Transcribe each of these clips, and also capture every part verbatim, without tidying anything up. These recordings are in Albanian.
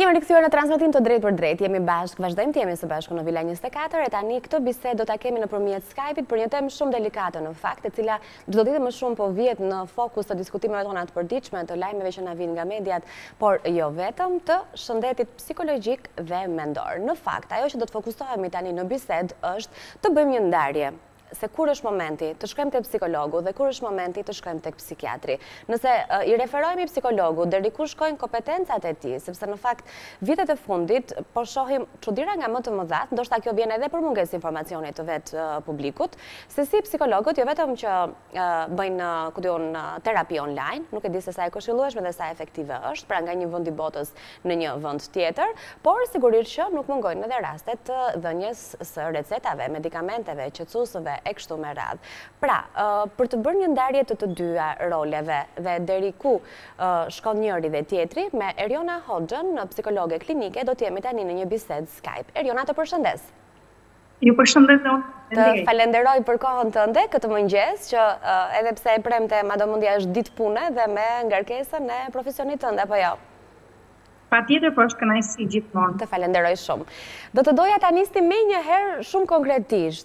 Jemi rikthyer në transmetim të drejtë për drejtë. Jemi bashkë, vazhdojmë të jemi së bashku në Villa njëzet e katër e tani këtë bisedë do ta kemi nëpërmjet Skype-it për një temë shumë delikate në fakt, e cila çdo ditë më shumë po vjet në fokus të diskutimeve tona të përditshme, të lajmeve që na vijnë nga mediat, por jo vetëm, të shëndetit psikologjik dhe mendor. Në fakt, ajo që do të fokusohemi tani në bisedë është të bëjmë një ndarje se kur është momenti të shkojmë tek psikologu dhe kur është momenti të shkojmë tek psikiatri. Nëse uh, i referohemi psikologu, deri ku shkojnë kompetencat e tij, sepse në fakt vitet e fundit po shohim çuditëra nga më të mëdhat, ndoshta kjo vjen edhe për mungesë informacioni të vet uh, publikut, se si psikologët jo vetëm që uh, bëjnë uh, ku diun uh, terapi online, nuk e di se sa e këshillueshme dhe sa efektive është, pra nga një vend i botës në një vend tjetër, por sigurisht që nuk mungojnë edhe rastet të dhënjes së recetave, medikamenteve, qetësuesve e kështu me radhë. Pra, uh, për të bërë një ndarje të të dyja roleve dhe deri ku uh, shkon njëri dhe tjetri, me Eriona Hoxhën, psikologe klinike, do të jemi tani në një bisedë Skype. Eriona, të përshëndes. Ju përshëndes dhe unë. Të falenderoj për kohën tënde këtë mëngjes, që uh, edhe pse e premte madomundja është ditë pune dhe me ngarkesën e profesionit tënde, apo jo? Pa tjetër, për është kënaqësi gjithmonë. Të falenderoj shumë. Do të doja ta nisni me një herë shumë konkretisht.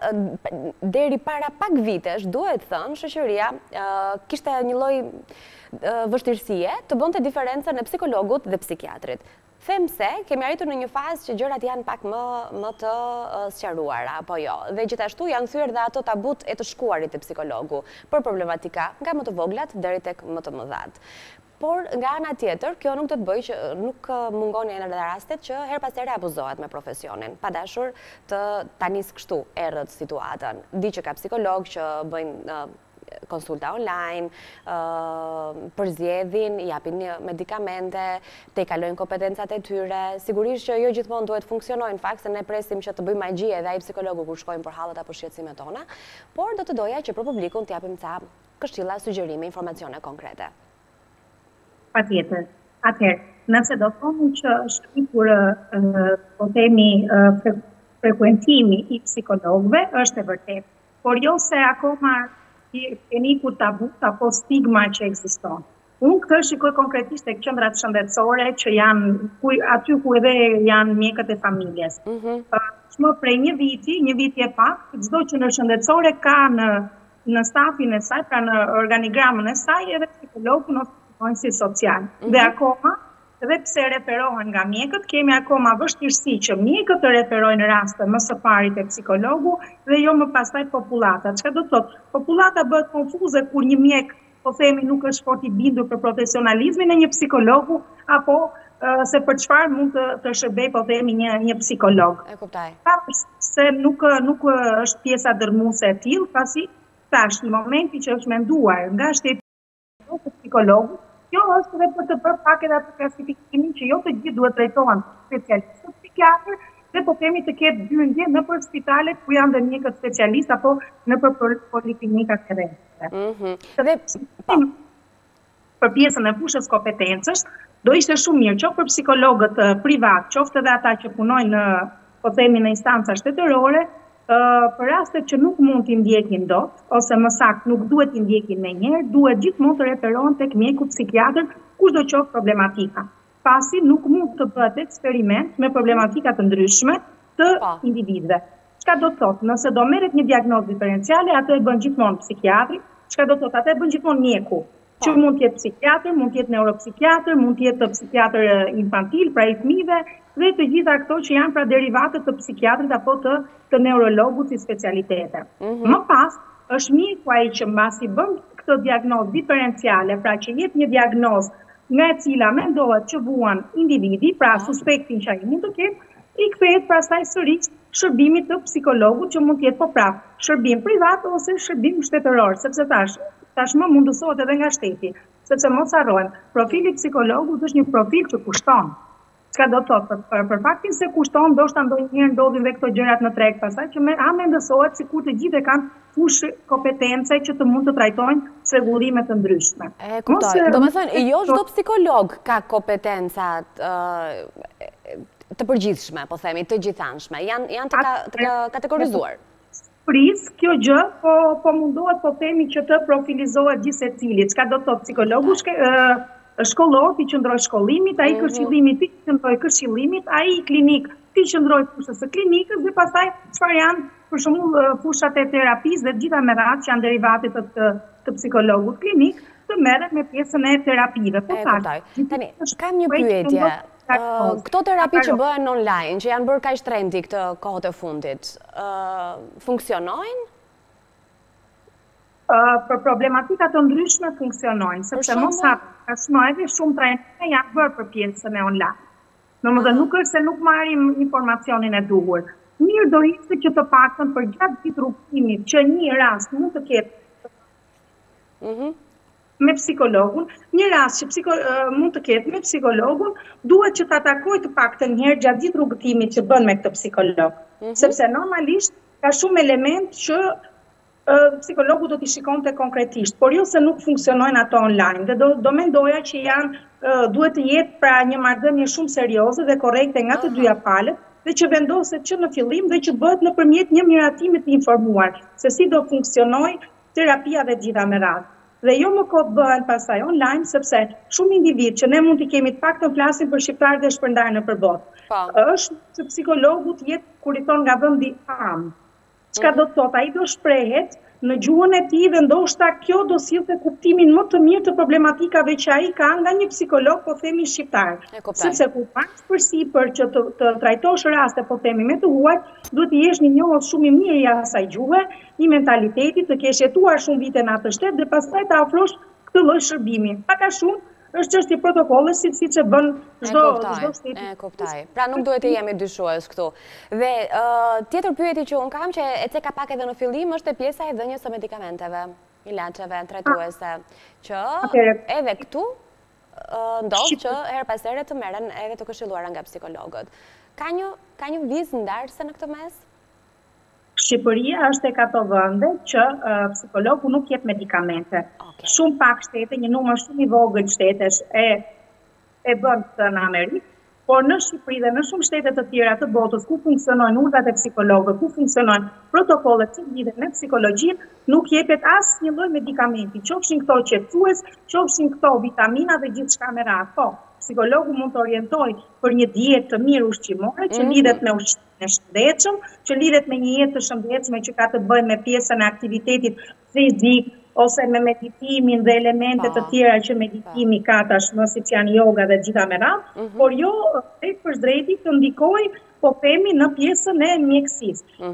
Deri para pak vitesh, duhet thënë, shoqëria kishte një lloj vështirësie të bënte diferencën e psikologut dhe psikiatrit. Them se kemi arritur në një fazë që gjërat janë pak më, më të uh, sqaruara, apo jo. Dhe gjithashtu janë thyer dhe ato tabut e të shkuarit e psikologu për problematika nga më të voglat deri tek më të mëdhat. Por nga ana tjetër, kjo nuk do të bëjë që nuk mungon në rastet që her pas here abuzohet me profesionin, pa dashur të ta nis kështu errët situatën. Di që ka psikolog që bëjnë uh, konsulta online, uh, përzjedhin, japin medikamente, te i kalojnë kompetencat e tyre. Sigurisht që jo gjithmonë duhet funksionojnë, në fakt se ne presim që të bëjmë magji edhe ai psikologu kur shkojmë për hallet apo shqetësimet tona, por do të doja që për publikun të japim ca këshilla, sugjerime, informacione konkrete. Pa tjetër. Atëherë, nëse do thonë që shqikur uh, po themi uh, fre frekuentimi i psikologëve është e vërtetë, por jo se akoma keni ku tabu apo stigma që ekziston. Unë këtë shikoj konkretisht tek qendrat shëndetësore që janë ku, aty ku edhe janë mjekët e familjes. Mm -hmm. uh, Më prej një viti, një viti e pak, çdo qendër shëndetësore ka në në stafin e saj, pra në organigramën e saj edhe psikologun ose si social. Mm-hmm. Dhe akoma, edhe pse referohen nga mjekët, kemi akoma vështirësi që mjekët të referojnë raste më së pari te psikologu dhe jo më pastaj popullata. Çka do të thotë? Popullata bëhet konfuze kur një mjek, po themi, nuk është fort i bindur për profesionalizmin e një psikologu apo uh, se për çfarë mund të, të shërbej, po themi, një një psikolog. E kuptoj. Se nuk nuk është pjesa dërmuese e tillë, pasi tash në momenti që është menduar nga shteti të psikologut, kjo është edhe për të bërë pak edhe atë klasifikimin që jo të gjithë duhet trajtohen specialistë psikiatër, dhe po themi të ketë byndje në për spitalet ku janë dhe mjekët specialistë apo në për poliklinikat e rrethshme. Mm-hmm. Dhe për pjesën e fushës kompetencës, do ishte shumë mirë qoftë për psikologët privat, qoftë edhe ata që punojnë në, po themi, në instanca shtetërore, Uh, për rastet që nuk mund t'i ndjekin dot, ose më saktë nuk duhet t'i ndjekin me njerë, duhet gjithmonë të referohen tek mjeku psikiatër kushdo qoftë problematika. Pasi nuk mund të bëhet eksperiment me problematika të ndryshme të individëve. Çka do të thotë? Nëse do merret një diagnozë diferenciale, atë e bën gjithmonë psikiatri. Çka do të thotë? Atë e bën gjithmonë mjeku. Që mund të jetë psikiatër, mund të jetë neuropsikiatër, mund të jetë psikiatër infantil, pra i fëmijëve, dhe të gjitha këto që janë pra derivatët të psikiatrit apo të, të neurologut si specialitete. Mm-hmm. Më pas, është mjeku ai që mbasi bën këtë diagnozë diferenciale, pra që jep një diagnozë nga e cila mendohet që vuan individi, pra suspektin që ai mund të ketë, i kthehet pastaj sërish shërbimit të psikologut që mund të jetë po prap shërbim privat ose shërbim shtetëror, sepse tash tashmë mundësohet edhe nga shteti, sepse mos harrojmë, profili psikologut është një profil që kushton. Çka do të thotë? Për, për, për faktin se kushton, ndoshta ndonjëherë ndodhin dhe këto gjërat në treg, pastaj që me amë ndësohet sikur të gjithë kanë fushë kompetence që të mund të trajtojnë çrregullime të ndryshme. E kuptoj. Domethënë, jo çdo psikolog ka kompetencat uh, të përgjithshme, po themi, të gjithanshme. Janë janë të, ka, të ka, kategorizuar. Pris, kjo gjë, po, po mundohet, po themi, që të profilizohet gjithsecili. Çka do të thotë psikologu? Uh, shkollor, ti qëndroj shkollimit, ai këshillimit, ti qëndroj këshillimit, ai klinik, ti qëndroj fushës së klinikës dhe pastaj çfarë janë për shembull fushat e terapisë dhe gjitha me radhë që janë derivatet të, të psikologut klinik, të merret me pjesën e terapive. Po tani, kam një pyetje. Këto terapi që bëhen online, që janë bërë kaq trendi këtë kohët e fundit, funksionojnë? Për problematika të ndryshme funksionojnë, sepse mos hap, tashmë edhe shumë trajnime janë bërë për pjesën e online. Domethënë nuk është se nuk marrim informacionin e duhur. Mirë do ishte që të paktën për gjatë gjithë rrugtimit që një rast mund të ketë me psikologun, një rast që psiko, mund të ketë me psikologun, duhet që të takoj të paktën një herë gjatë gjithë rrugtimit që bën me këtë psikolog. Sepse normalisht ka shumë element që psikologu do t'i shikonte konkretisht, por jo se nuk funksionojnë ato online. Dhe do, do mendoja që janë, duhet të jetë pra një marrëdhënie shumë serioze dhe korrekte nga të dyja palët, dhe që vendoset që në fillim dhe që bëhet nëpërmjet një miratimi të informuar se si do funksionojë terapia dhe gjitha me radhë. Dhe jo më kot bëhen pasaj online, sepse shumë individ që ne mund t'i kemi të paktën flasin për shqiptarë dhe shpërndarë në përbot. Është që psikologu të jetë kur i thon nga vendi am. Çka do të thotë, ai do shprehet në gjuhën e tij dhe ndoshta kjo do sillte kuptimin më të mirë të problematikave që ai ka nga një psikolog, po themi shqiptar. Sepse kur pak përsipër që të, të trajtosh raste, po themi me të huaj, duhet të jesh një njohës shumë i mirë i asaj gjuhe, një mentaliteti, të kesh jetuar shumë vite në atë shtet dhe pastaj ta ofrosh këtë lloj shërbimi. Pak a shumë është çështje protokolle si siç e bën çdo çdo shteti. E kuptoj. Pra nuk duhet të jemi dyshues këtu. Dhe tjetër pyetje që un kam që e ceka pak edhe në fillim është e pjesa e dhënies së medikamenteve, ilaçeve trajtuese, që edhe këtu ndodh që her pas here të merren edhe të këshilluara nga psikologët. Ka një ka një vizë ndarse në këtë mes? Shqipëria është e ato vende që uh, psikologu nuk jep medikamente. Okay. Shumë pak shtete, një numër shumë i vogël shtetesh e, e bën këtë në Amerikë, por në Shqipëri dhe në shumë shtete të tjera të botës ku funksionojnë urdhat e psikologëve, ku funksionojnë protokollet që lidhen me psikologjinë, nuk jepet asnjë lloj medikamenti, qofshin këto qetësues, qofshin këto vitamina dhe gjithçka me radhë. Po, psikologu mund të orientojë për një dietë të mirë ushqimore që lidhet me ushqimin e shëndetshëm, që lidhet me një jetë të shëndetshme që ka të bëjë me pjesën e aktivitetit fizik ose me meditimin dhe elemente të tjera që meditimi ka tashmë, siç janë yoga dhe gjitha me radhë, por jo drejt për drejti të ndikojë, po themi në pjesën e mjekësisë.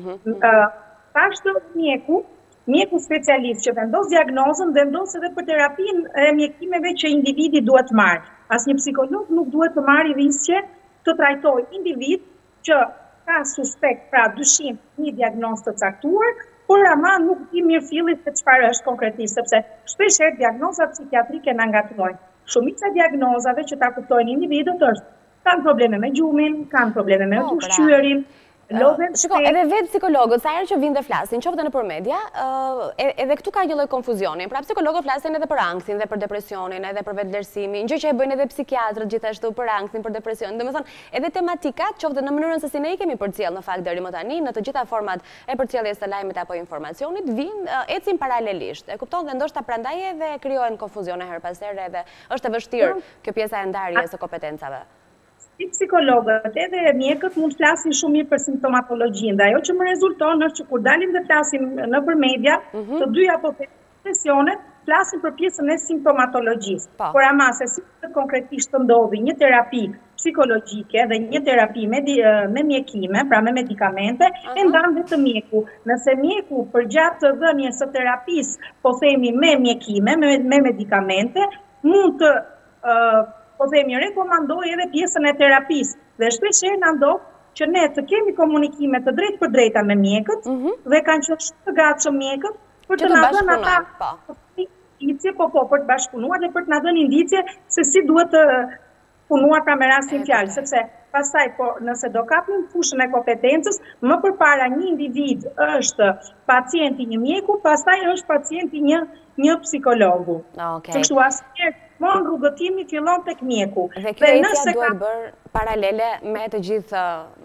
Pashtë mjeku, mjeku specialist që vendos diagnozën, vendos edhe për terapinë e mjekimeve që individi duhet marrë. Asnjë psikolog nuk duhet të marrë risqe të trajtojë individ që ka suspekt, pra dyshim, një diagnozë të caktuar, por ama nuk di mirë fillit se çfarë është konkretisht, sepse shpesh herë diagnozat psikiatrike na ngatrojnë. Shumica e diagnozave që ta kuptojnë individët është kanë probleme me gjumin, kanë probleme me ushqyerin. Shiko, edhe vetë psikologët, sa herë që vinë dhe flasin, qoftë nëpër media, edhe këtu ka një lloj konfuzioni. Pra psikologët flasin edhe për anksin dhe për depresionin, edhe për vetëvlerësimin, gjë që e bëjnë edhe psikiatrët gjithashtu për anksin, për depresionin. Domethënë, edhe tematikat, qoftë në mënyrën se si ne i kemi përcjell në fakt deri më tani, në të gjitha format e përcjelljes së lajmit apo informacionit, vinë ecin paralelisht. E kupton dhe ndoshta prandaj edhe krijohen konfuzione her pas here dhe është e vështirë kjo pjesa e ndarjes së kompetencave. Si psikologët edhe mjekët mund të flasin shumë mirë për simptomatologjinë, dhe ajo që më rezulton është që kur dalim dhe flasim nëpër media, të dy apo profesione flasin për pjesën e simptomatologjisë. Por ama se si konkretisht të ndodhi një terapi psikologjike dhe një terapi me, me mjekime, pra me medikamente, e ndan vetëm mjeku. Nëse mjeku përgjatë të dhënies së terapisë, po themi me mjekime, me, me medikamente, mund të uh, po themi rekomandoj edhe pjesën e terapisë. Dhe shpesh herë na ndodh që ne të kemi komunikime të drejtë për drejta me mjekët dhe kanë qenë shumë të gatshëm mjekët për të na dhënë ata indicje, po po për të bashkëpunuar dhe për të na dhënë indicje se si duhet të punuar pra me rastin fjalë, sepse pastaj po nëse do kapim fushën e kompetencës, më përpara një individ është pacienti një mjeku, pastaj është pacienti një një psikologu. Okay. Kështu asnjëherë mon rrugëtimi fillon tek mjeku. Dhe kjo ecja duhet bërë paralele me të gjithë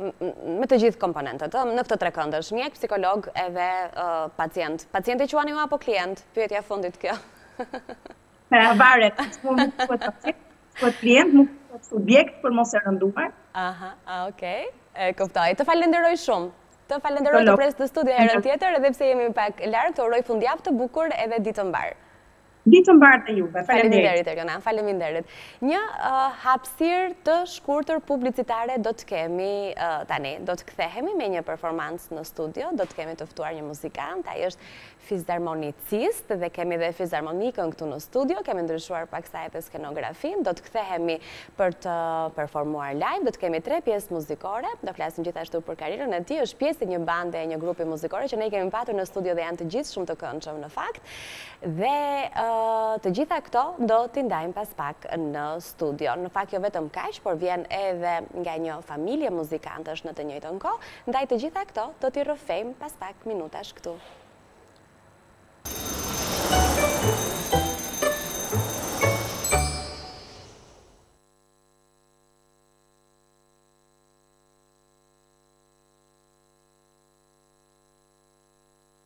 me të gjithë komponentët, në këtë trekëndësh, mjek, psikolog edhe uh, pacient. Pacienti quani ju apo klient? Pyetja fundit kjo. Varet, s'po më thuhet pacient, s'po klient, nuk thuhet subjekt për mos e rënduar. Aha, okej. E kuptoj. Të falenderoj shumë. Të falenderoj të presë të studio herën tjetër, edhe pse jemi pak larg, të uroj fundjavë të bukur edhe ditë të mbar. Ditë të mbar të juve. Faleminderit Ergona, faleminderit. Një hapësirë të shkurtër publicitare do të kemi tani, do të kthehemi me një performancë në studio, do të kemi të ftuar një muzikant, ai është fizharmonicist dhe kemi dhe fizharmonikën këtu në studio, kemi ndryshuar paksa edhe skenografin, do të kthehemi për të performuar live, do të kemi tre pjesë muzikore, do flasim gjithashtu për karrierën e tij, është pjesë e një bande e një grupi muzikore që ne kemi patur në studio dhe janë të gjithë shumë të këndshëm në fakt. Dhe të gjitha këto do t'i ndajmë pas pak në studio. Në fakt jo vetëm kaq, por vjen edhe nga një familje muzikantësh në të njëjtën kohë, ndaj të gjitha këto do t'i rrëfejmë pas pak minutash këtu.